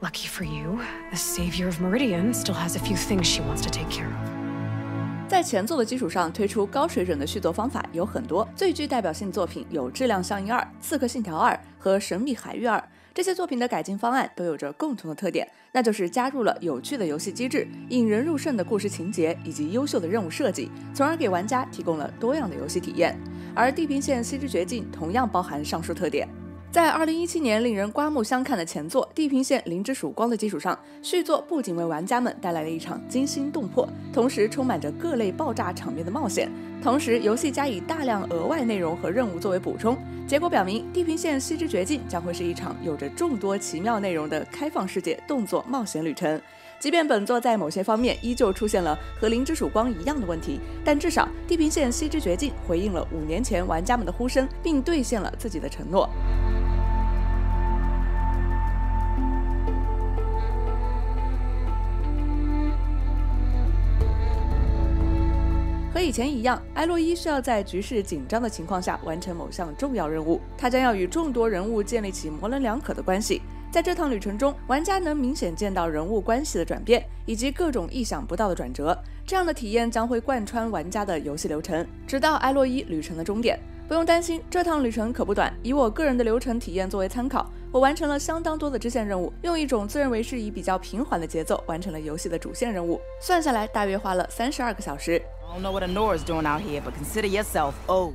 Lucky for you, the savior of Meridian still has a few things she wants to take care of. 在前作的基础上推出高水准的续作方法有很多，最具代表性的作品有《质量效应2》、《刺客信条2》和《神秘海域2》。这些作品的改进方案都有着共同的特点，那就是加入了有趣的游戏机制、引人入胜的故事情节以及优秀的任务设计，从而给玩家提供了多样的游戏体验。而《地平线：西之绝境》同样包含上述特点。在2017年令人刮目相看的前作《地平线：零之曙光》的基础上，续作不仅为玩家们带来了一场惊心动魄，同时充满着各类爆炸场面的冒险，同时游戏加以大量额外内容和任务作为补充。结果表明，《地平线：西之绝境》将会是一场有着众多奇妙内容的开放世界动作冒险旅程。即便本作在某些方面依旧出现了和《零之曙光》一样的问题，但至少《地平线：西之绝境》回应了5年前玩家们的呼声，并兑现了自己的承诺。和以前一样，埃洛伊需要在局势紧张的情况下完成某项重要任务，他将要与众多人物建立起模棱两可的关系。在这趟旅程中，玩家能明显见到人物关系的转变，以及各种意想不到的转折。这样的体验将会贯穿玩家的游戏流程，直到埃洛伊旅程的终点。不用担心，这趟旅程可不短。以我个人的流程体验作为参考，我完成了相当多的支线任务，用一种自认为是以比较平缓的节奏完成了游戏的主线任务，算下来大约花了32个小时。 I don't know what Anora's doing out here, but consider yourself owed.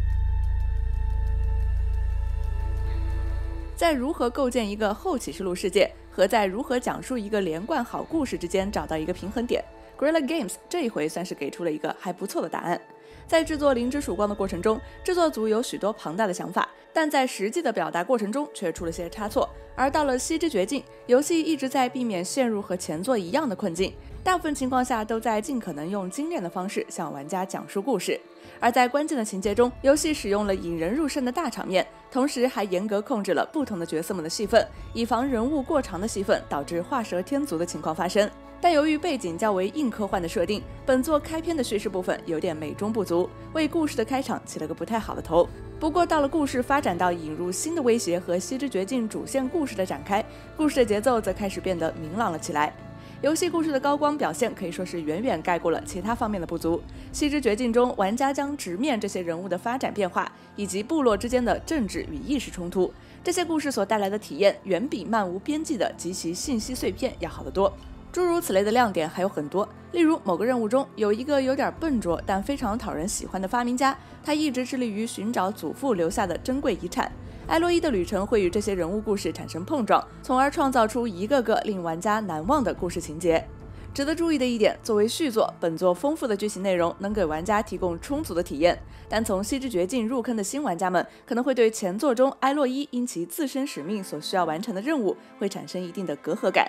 在如何构建一个后启示录世界和在如何讲述一个连贯好故事之间找到一个平衡点， Guerrilla Games 这一回算是给出了一个还不错的答案。在制作《零之曙光》的过程中，制作组有许多庞大的想法，但在实际的表达过程中却出了些差错。而到了《西之绝境》，游戏一直在避免陷入和前作一样的困境，大部分情况下都在尽可能用精炼的方式向玩家讲述故事。而在关键的情节中，游戏使用了引人入胜的大场面，同时还严格控制了不同的角色们的戏份，以防人物过长的戏份导致画蛇添足的情况发生。但由于背景较为硬科幻的设定，本作开篇的叙事部分有点美中不足，为故事的开场起了个不太好的头。不过到了故事发展到引入新的威胁和西之绝境主线故事的展开，故事的节奏则开始变得明朗了起来。游戏故事的高光表现可以说是远远盖过了其他方面的不足。西之绝境中，玩家将直面这些人物的发展变化，以及部落之间的政治与意识冲突。这些故事所带来的体验，远比漫无边际的及其信息碎片要好得多。诸如此类的亮点还有很多，例如某个任务中有一个有点笨拙但非常讨人喜欢的发明家，他一直致力于寻找祖父留下的珍贵遗产。埃洛伊的旅程会与这些人物故事产生碰撞，从而创造出一个个令玩家难忘的故事情节。值得注意的一点，作为续作，本作丰富的剧情内容能给玩家提供充足的体验，但从西之绝境入坑的新玩家们可能会对前作中埃洛伊因其自身使命所需要完成的任务会产生一定的隔阂感。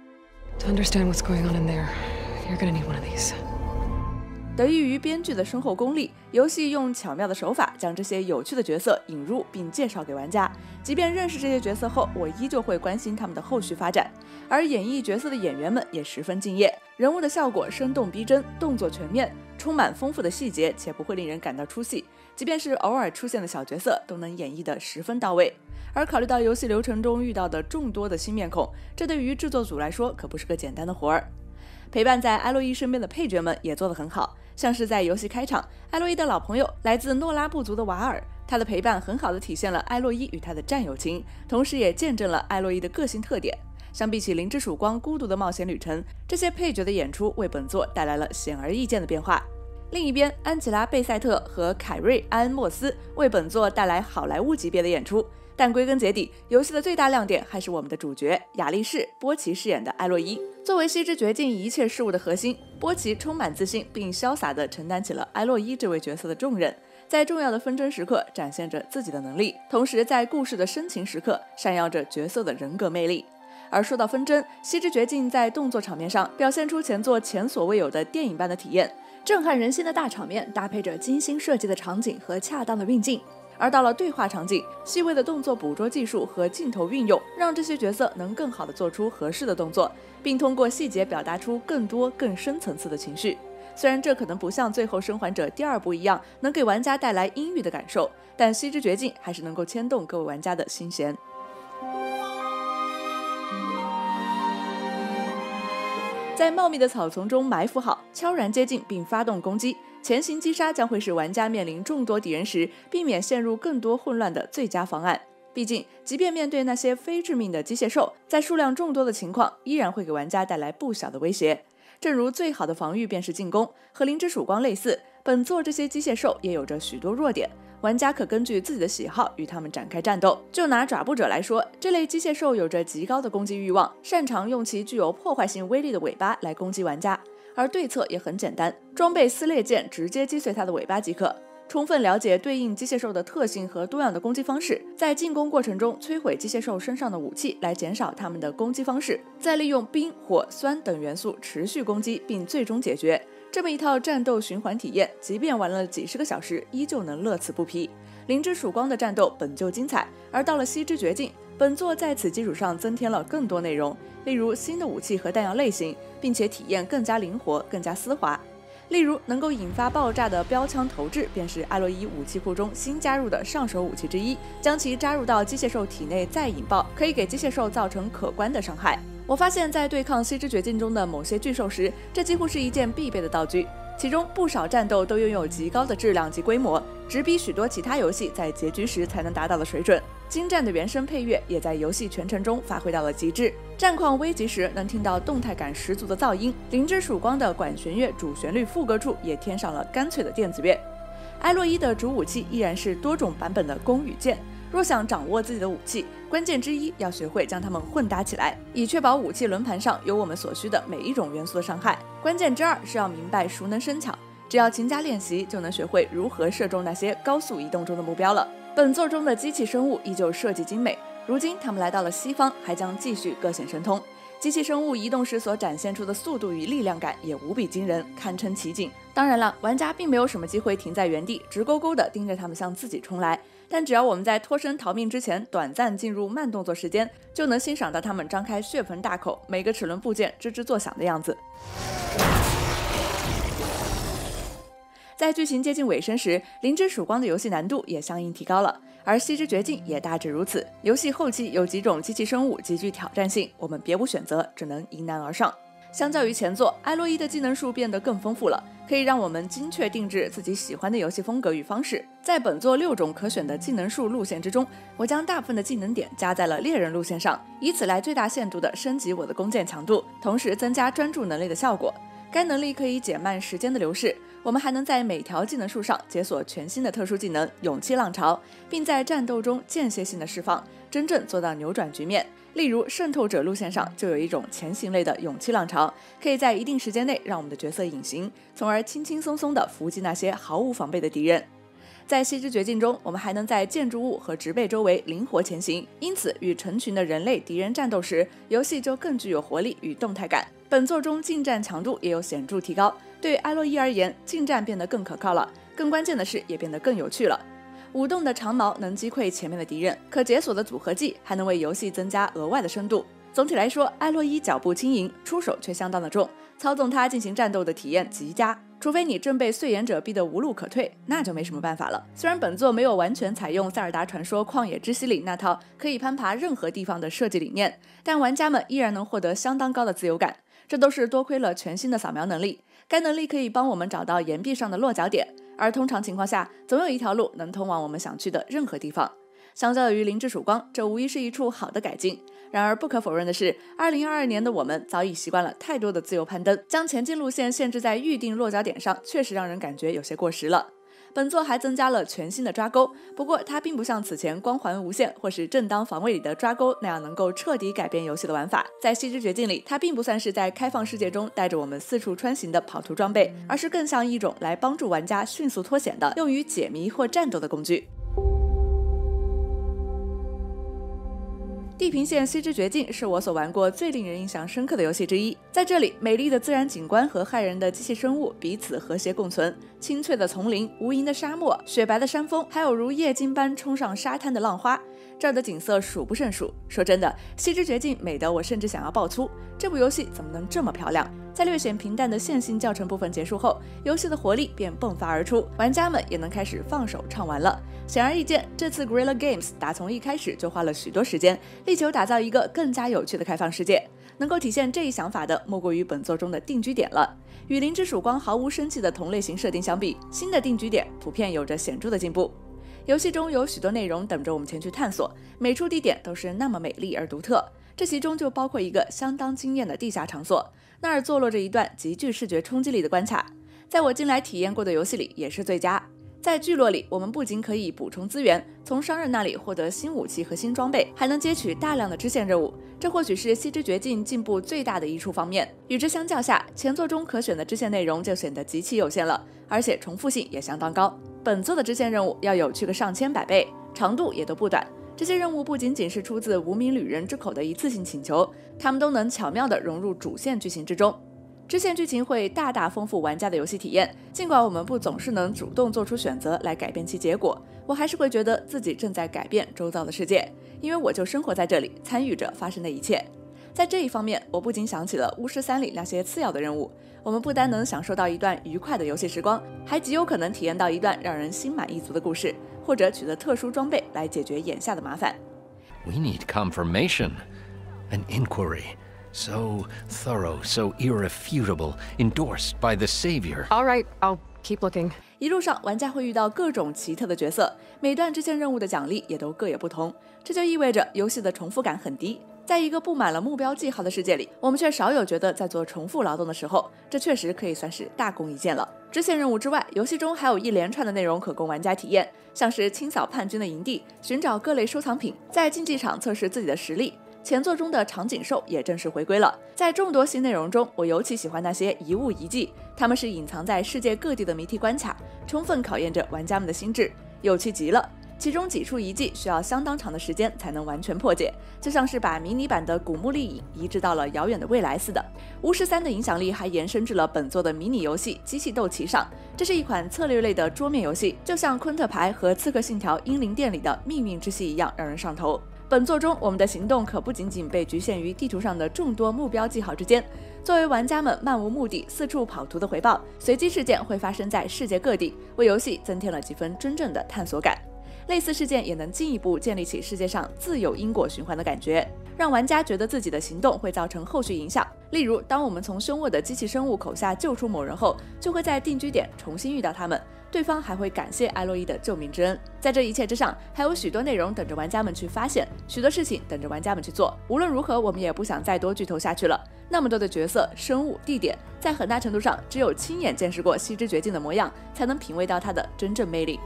To understand what's going on in there, you're gonna need one of these. 得益于编剧的深厚功力，游戏用巧妙的手法将这些有趣的角色引入并介绍给玩家。即便认识这些角色后，我依旧会关心他们的后续发展。而演绎角色的演员们也十分敬业，人物的效果生动逼真，动作全面，充满丰富的细节，且不会令人感到出戏。即便是偶尔出现的小角色，都能演绎得十分到位。而考虑到游戏流程中遇到的众多的新面孔，这对于制作组来说可不是个简单的活儿。陪伴在埃洛伊身边的配角们也做得很好，像是在游戏开场，埃洛伊的老朋友来自诺拉部族的瓦尔，他的陪伴很好地体现了埃洛伊与他的战友情，同时也见证了埃洛伊的个性特点。相比起《零之曙光》孤独的冒险旅程，这些配角的演出为本作带来了显而易见的变化。另一边，安吉拉·贝塞特和凯瑞·埃恩莫斯为本作带来好莱坞级别的演出。但归根结底，游戏的最大亮点还是我们的主角雅丽士·波奇饰演的埃洛伊。作为西之绝境一切事物的核心，波奇充满自信并潇洒地承担起了埃洛伊这位角色的重任，在重要的纷争时刻展现着自己的能力，同时在故事的深情时刻闪耀着角色的人格魅力。而说到纷争，西之绝境在动作场面上表现出前作前所未有的电影般的体验，震撼人心的大场面搭配着精心设计的场景和恰当的运镜。而到了对话场景，细微的动作捕捉技术和镜头运用，让这些角色能更好地做出合适的动作，并通过细节表达出更多更深层次的情绪。虽然这可能不像最后生还者第2部一样能给玩家带来阴郁的感受，但西之绝境还是能够牵动各位玩家的心弦。 在茂密的草丛中埋伏好，悄然接近并发动攻击。前行击杀将会是玩家面临众多敌人时，避免陷入更多混乱的最佳方案。毕竟，即便面对那些非致命的机械兽，在数量众多的情况，依然会给玩家带来不小的威胁。正如最好的防御便是进攻，和灵之曙光类似，本作这些机械兽也有着许多弱点，玩家可根据自己的喜好与它们展开战斗。就拿爪步者来说，这类机械兽有着极高的攻击欲望，擅长用其具有破坏性威力的尾巴来攻击玩家，而对策也很简单，装备撕裂剑直接击碎它的尾巴即可。充分了解对应机械兽的特性和多样的攻击方式，在进攻过程中摧毁机械兽身上的武器，来减少它们的攻击方式，再利用冰、火、酸等元素持续攻击，并最终解决。这么一套战斗循环体验，即便玩了几十个小时，依旧能乐此不疲。灵之曙光的战斗本就精彩，而到了西之绝境，本作在此基础上增添了更多内容，例如新的武器和弹药类型，并且体验更加灵活、更加丝滑。例如能够引发爆炸的标枪投掷，便是艾洛伊武器库中新加入的上手武器之一，将其扎入到机械兽体内再引爆，可以给机械兽造成可观的伤害。我发现在对抗西之绝境中的某些巨兽时，这几乎是一件必备的道具，其中不少战斗都拥有极高的质量及规模，直逼许多其他游戏在结局时才能达到的水准。精湛的原声配乐也在游戏全程中发挥到了极致，战况危急时能听到动态感十足的噪音，灵之曙光的管弦乐主旋律副歌处也添上了干脆的电子乐。艾洛伊的主武器依然是多种版本的弓与箭，若想掌握自己的武器，关键之一要学会将它们混搭起来，以确保武器轮盘上有我们所需的每一种元素的伤害。关键之二是要明白熟能生巧，只要勤加练习，就能学会如何射中那些高速移动中的目标了。本作中的机器生物依旧设计精美，如今他们来到了西方，还将继续各显神通。机器生物移动时所展现出的速度与力量感也无比惊人，堪称奇景。当然了，玩家并没有什么机会停在原地，直勾勾地盯着他们向自己冲来，但只要我们在脱身逃命之前短暂进入慢动作时间，就能欣赏到他们张开血盆大口，每个齿轮部件吱吱作响的样子。在剧情接近尾声时，灵之曙光的游戏难度也相应提高了，而西之绝境也大致如此。游戏后期有几种机器生物极具挑战性，我们别无选择，只能迎难而上。相较于前作，艾洛伊的技能树变得更丰富了，可以让我们精确定制自己喜欢的游戏风格与方式。在本作6种可选的技能树路线之中，我将大部分的技能点加在了猎人路线上，以此来最大限度地升级我的弓箭强度，同时增加专注能力的效果。该能力可以减慢时间的流逝，我们还能在每条技能树上解锁全新的特殊技能勇气浪潮，并在战斗中间歇性的释放，真正做到扭转局面。例如渗透者路线上就有一种前行类的勇气浪潮，可以在一定时间内让我们的角色隐形，从而轻轻松松地伏击那些毫无防备的敌人。在西之绝境中，我们还能在建筑物和植被周围灵活前行，因此与成群的人类敌人战斗时，游戏就更具有活力与动态感。本作中近战强度也有显著提高，对艾洛伊而言，近战变得更可靠了，更关键的是也变得更有趣了。舞动的长矛能击溃前面的敌人，可解锁的组合技还能为游戏增加额外的深度。总体来说，艾洛伊脚步轻盈，出手却相当的重，操纵它进行战斗的体验极佳。除非你正被碎岩者逼得无路可退，那就没什么办法了。虽然本作没有完全采用塞尔达传说旷野之息里那套可以攀爬任何地方的设计理念，但玩家们依然能获得相当高的自由感，这都是多亏了全新的扫描能力。该能力可以帮我们找到岩壁上的落脚点，而通常情况下，总有一条路能通往我们想去的任何地方。相较于灵之曙光，这无疑是一处好的改进。然而不可否认的是，2022年的我们早已习惯了太多的自由攀登，将前进路线限制在预定落脚点上，确实让人感觉有些过时了。本作还增加了全新的抓钩，不过它并不像此前光环无限或是正当防卫里的抓钩那样能够彻底改变游戏的玩法。在西之绝境里，它并不算是在开放世界中带着我们四处穿行的跑图装备，而是更像一种来帮助玩家迅速脱险的用于解谜或战斗的工具。地平线西之绝境是我所玩过最令人印象深刻的游戏之一。在这里，美丽的自然景观和骇人的机器生物彼此和谐共存，青翠的丛林、无垠的沙漠、雪白的山峰，还有如夜莺般冲上沙滩的浪花，这儿的景色数不胜数。说真的，西之绝境美得我甚至想要爆粗，这部游戏怎么能这么漂亮？在略显平淡的线性教程部分结束后，游戏的活力便迸发而出，玩家们也能开始放手畅玩了。显而易见，这次 Guerrilla Games 打从一开始就花了许多时间，力求打造一个更加有趣的开放世界。 能够体现这一想法的，莫过于本作中的定居点了。与灵之曙光毫无生气的同类型设定相比，新的定居点普遍有着显著的进步。游戏中有许多内容等着我们前去探索，每处地点都是那么美丽而独特。这其中就包括一个相当惊艳的地下场所，那儿坐落着一段极具视觉冲击力的关卡，在我近来体验过的游戏里也是最佳。在聚落里，我们不仅可以补充资源，从商人那里获得新武器和新装备，还能接取大量的支线任务，这或许是《西之绝境》进步最大的一处方面。与之相较下，前作中可选的支线内容就显得极其有限了，而且重复性也相当高。本作的支线任务要有趣个上千百倍，长度也都不短。这些任务不仅仅是出自无名旅人之口的一次性请求，他们都能巧妙地融入主线剧情之中。支线剧情会大大丰富玩家的游戏体验，尽管我们不总是能主动做出选择来改变其结果，我还是会觉得自己正在改变周遭的世界，因为我就生活在这里，参与着发生的一切。在这一方面，我不仅想起了巫师3里那些次要的任务，我们不单能享受到一段愉快的游戏时光，还极有可能体验到一段让人心满意足的故事，或者取得特殊装备来解决眼下的麻烦。 We need confirmation, an inquiry.So thorough, so irrefutable, endorsed by the Savior. All right, I'll keep looking. 一路上，玩家会遇到各种奇特的角色，每段支线任务的奖励也都各有不同，这就意味着游戏的重复感很低。在一个布满了目标记号的世界里，我们却少有觉得在做重复劳动的时候，这确实可以算是大功一件了。支线任务之外，游戏中还有一连串的内容可供玩家体验，像是清扫叛军的营地，寻找各类收藏品，在竞技场测试自己的实力。前作中的长颈兽也正式回归了。在众多新内容中，我尤其喜欢那些遗物遗迹，它们是隐藏在世界各地的谜题关卡，充分考验着玩家们的心智，有趣极了。其中几处遗迹需要相当长的时间才能完全破解，就像是把迷你版的古墓丽影移植到了遥远的未来似的。巫师3的影响力还延伸至了本作的迷你游戏机器斗棋上，这是一款策略类的桌面游戏，就像昆特牌和刺客信条英灵殿里的命运之系一样让人上头。本作中，我们的行动可不仅仅被局限于地图上的众多目标记号之间。作为玩家们漫无目的四处跑图的回报，随机事件会发生在世界各地，为游戏增添了几分真正的探索感。类似事件也能进一步建立起世界上自有因果循环的感觉，让玩家觉得自己的行动会造成后续影响。例如，当我们从凶恶的机器生物口下救出某人后，就会在定居点重新遇到他们，对方还会感谢艾洛伊的救命之恩。在这一切之上，还有许多内容等着玩家们去发现，许多事情等着玩家们去做。无论如何，我们也不想再多剧透下去了。那么多的角色、生物、地点，在很大程度上，只有亲眼见识过西之绝境的模样，才能品味到它的真正魅力。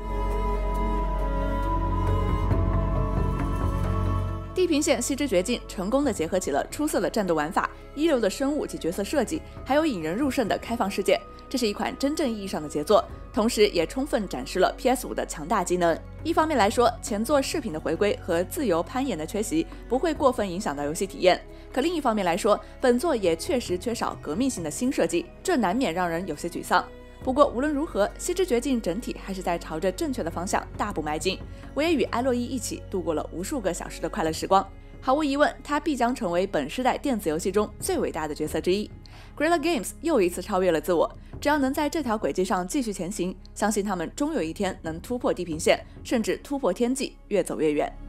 地平线西之绝境成功地结合起了出色的战斗玩法、一流的生物及角色设计，还有引人入胜的开放世界。这是一款真正意义上的杰作，同时也充分展示了 PS5 的强大机能。一方面来说，前作饰品的回归和自由攀岩的缺席不会过分影响到游戏体验；可另一方面来说，本作也确实缺少革命性的新设计，这难免让人有些沮丧。不过无论如何，西之绝境整体还是在朝着正确的方向大步迈进。我也与艾洛伊一起度过了无数个小时的快乐时光。毫无疑问，他必将成为本世代电子游戏中最伟大的角色之一。Guerrilla Games 又一次超越了自我，只要能在这条轨迹上继续前行，相信他们终有一天能突破地平线，甚至突破天际，越走越远。